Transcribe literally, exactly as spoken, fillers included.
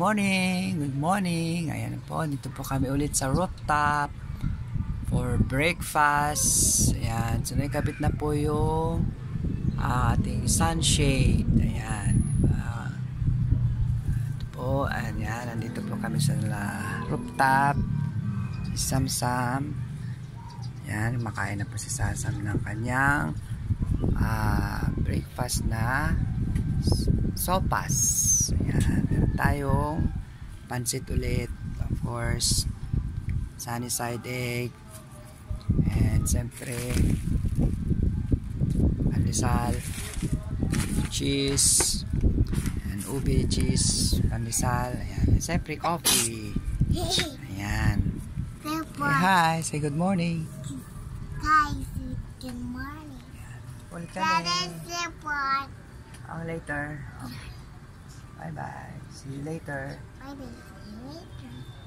morning, good morning. Ayan po, dito po kami ulit sa rooftop for breakfast. Ayan, so nakikabit na po yung uh, ating sunshade. Ayan. Uh, ito po, ayan, nandito po kami sa rooftop. Si Samsam. Ayan, makain na po si Samsam ng kanyang uh, breakfast na sopas. Ayan, meron tayong pansit ulit, of course, sunny side egg, and siyempre pandesal, cheese, and ube cheese, pandesal, ayan, and siyempre coffee. Ayan. Say hi, say good morning. Guys, good morning. Ulit kami. Oh, later. Oh. Bye bye. See you later. Bye bye. See you later.